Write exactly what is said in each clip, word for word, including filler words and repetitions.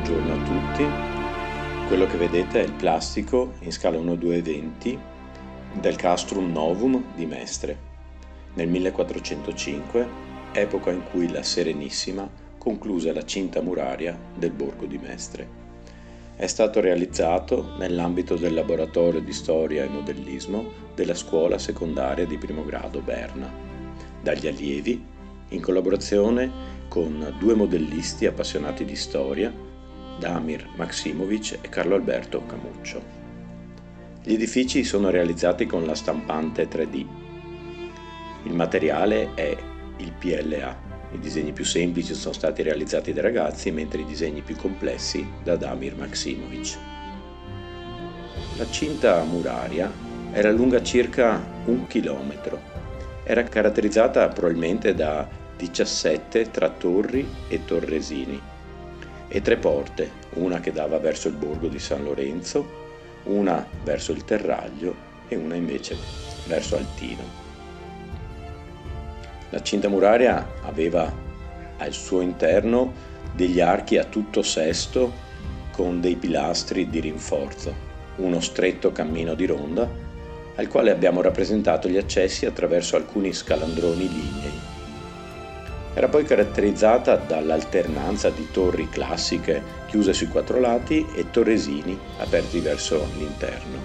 buongiorno a tutti. Quello che vedete è il plastico in scala uno due venti del Castrum Novum di Mestre, nel millequattrocentocinque, epoca in cui la Serenissima concluse la cinta muraria del borgo di Mestre. È stato realizzato nell'ambito del laboratorio di storia e modellismo della scuola secondaria di primo grado Berna, dagli allievi, in collaborazione con due modellisti appassionati di storia, Damir Maksimovic e Carlo Alberto Camuccio. Gli edifici sono realizzati con la stampante tre D. Il materiale è il P L A. I disegni più semplici sono stati realizzati dai ragazzi, mentre i disegni più complessi da Damir Maksimovic. La cinta muraria era lunga circa un chilometro. Era caratterizzata probabilmente da diciassette tra torri e torresini e tre porte, una che dava verso il borgo di San Lorenzo, una verso il Terraglio e una invece verso Altino. La cinta muraria aveva al suo interno degli archi a tutto sesto con dei pilastri di rinforzo, uno stretto cammino di ronda al quale abbiamo rappresentato gli accessi attraverso alcuni scalandroni lignei. Era poi caratterizzata dall'alternanza di torri classiche chiuse sui quattro lati e torresini aperti verso l'interno.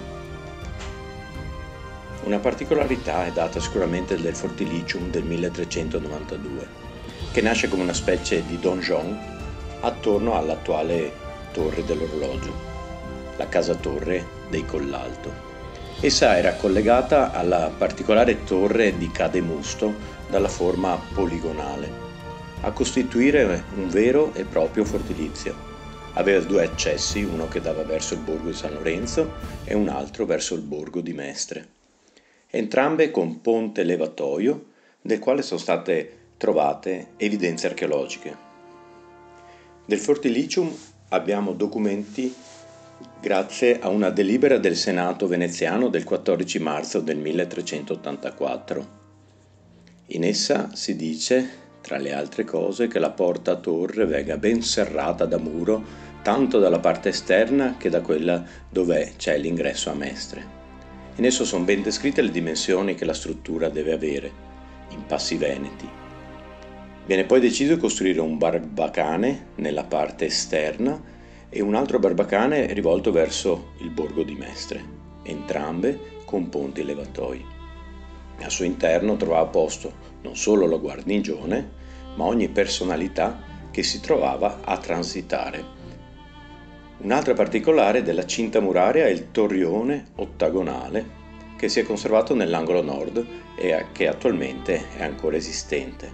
Una particolarità è data sicuramente del Fortilicium del milletrecentonovantadue, che nasce come una specie di donjon attorno all'attuale torre dell'orologio, la casa torre dei Collalto. Essa era collegata alla particolare torre di Cademusto dalla forma poligonale, a costituire un vero e proprio fortilizio. Aveva due accessi, uno che dava verso il borgo di San Lorenzo e un altro verso il borgo di Mestre, entrambe con ponte levatoio, del quale sono state trovate evidenze archeologiche. Del Fortilicium abbiamo documenti grazie a una delibera del Senato veneziano del quattordici marzo del milletrecentottantaquattro. In essa si dice, tra le altre cose, che la porta a torre venga ben serrata da muro tanto dalla parte esterna che da quella dove c'è l'ingresso a Mestre. In esso sono ben descritte le dimensioni che la struttura deve avere, in passi veneti. Viene poi deciso di costruire un barbacane nella parte esterna e un altro barbacane rivolto verso il borgo di Mestre, entrambe con ponti levatoi. Al suo interno trovava posto non solo la guarnigione, ma ogni personalità che si trovava a transitare. Un'altra particolare della cinta muraria è il torrione ottagonale che si è conservato nell'angolo nord e che attualmente è ancora esistente.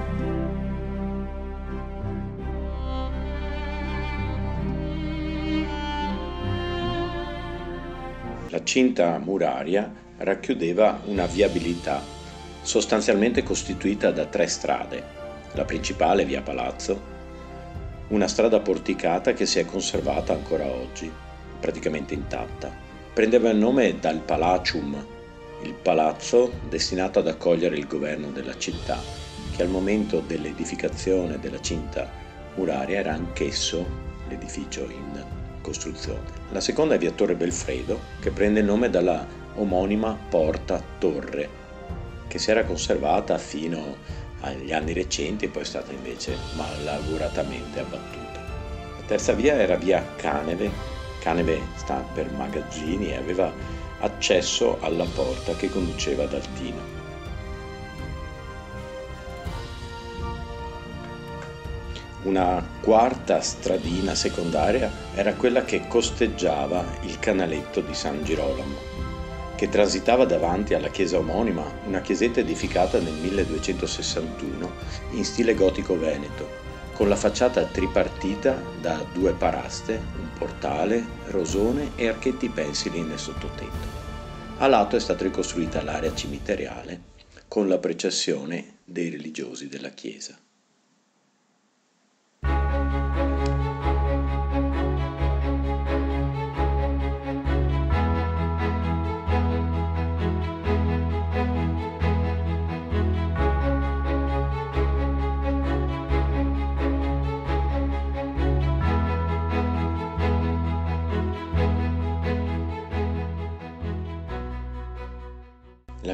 La cinta muraria racchiudeva una viabilità sostanzialmente costituita da tre strade: la principale, via Palazzo, una strada porticata che si è conservata ancora oggi, praticamente intatta. Prendeva il nome dal Palacium, il palazzo destinato ad accogliere il governo della città, che al momento dell'edificazione della cinta muraria era anch'esso l'edificio in costruzione. La seconda è via Torre Belfredo, che prende il nome dalla omonima porta torre, che si era conservata fino agli anni recenti e poi è stata invece malauguratamente abbattuta. La terza via era via Caneve, Caneve sta per magazzini e aveva accesso alla porta che conduceva ad Altino. Una quarta stradina secondaria era quella che costeggiava il canaletto di San Girolamo, che transitava davanti alla chiesa omonima, una chiesetta edificata nel milleduecentosessantuno in stile gotico veneto, con la facciata tripartita da due paraste, un portale, rosone e archetti pensili nel sottotetto. A lato è stata ricostruita l'area cimiteriale con la processione dei religiosi della chiesa.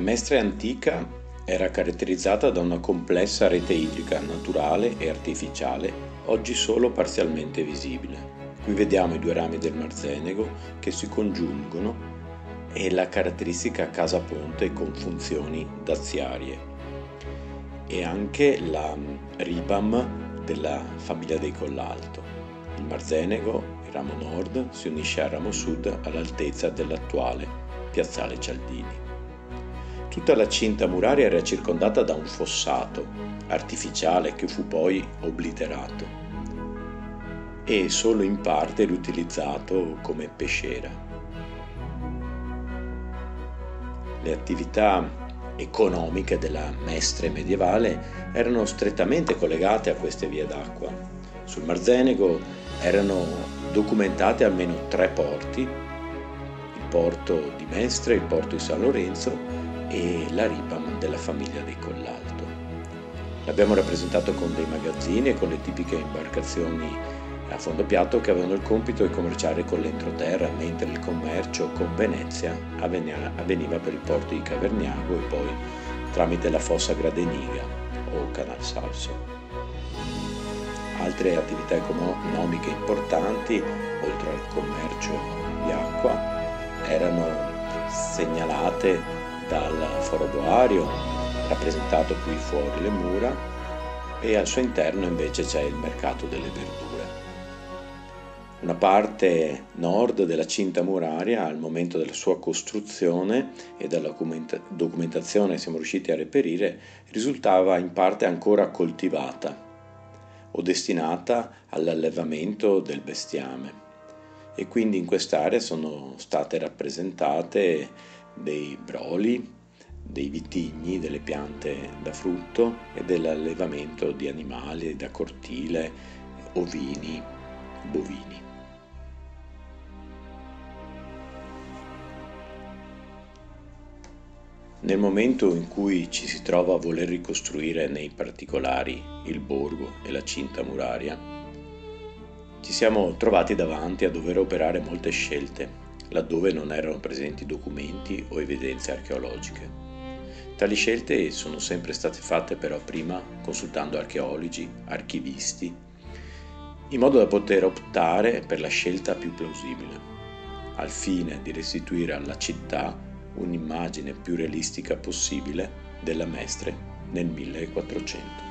Mestre antica era caratterizzata da una complessa rete idrica naturale e artificiale, oggi solo parzialmente visibile. Qui vediamo i due rami del Marzenego che si congiungono e la caratteristica casa ponte con funzioni daziarie e anche la Ribam della famiglia dei Collalto. Il Marzenego, il ramo nord, si unisce al ramo sud all'altezza dell'attuale piazzale Cialdini. Tutta la cinta muraria era circondata da un fossato artificiale che fu poi obliterato e solo in parte riutilizzato come pesciera. Le attività economiche della Mestre medievale erano strettamente collegate a queste vie d'acqua. Sul Marzenego erano documentate almeno tre porti: il porto di Mestre, il porto di San Lorenzo e la Ribam della famiglia dei Collalto. L'abbiamo rappresentato con dei magazzini e con le tipiche imbarcazioni a fondo piatto che avevano il compito di commerciare con l'entroterra, mentre il commercio con Venezia avveniva per il porto di Caverniago e poi tramite la fossa Gradeniga o Canal Salso. Altre attività economiche importanti, oltre al commercio di acqua, erano segnalate dal Foro Boario, rappresentato qui fuori le mura, e al suo interno invece c'è il mercato delle verdure. Una parte nord della cinta muraria, al momento della sua costruzione e dalla documentazione che siamo riusciti a reperire, risultava in parte ancora coltivata o destinata all'allevamento del bestiame, e quindi in quest'area sono state rappresentate dei broli, dei vitigni, delle piante da frutto e dell'allevamento di animali da cortile, ovini, bovini. Nel momento in cui ci si trova a voler ricostruire nei particolari il borgo e la cinta muraria, ci siamo trovati davanti a dover operare molte scelte, laddove non erano presenti documenti o evidenze archeologiche. Tali scelte sono sempre state fatte però prima consultando archeologi, archivisti, in modo da poter optare per la scelta più plausibile, al fine di restituire alla città un'immagine più realistica possibile della Mestre nel millequattrocento.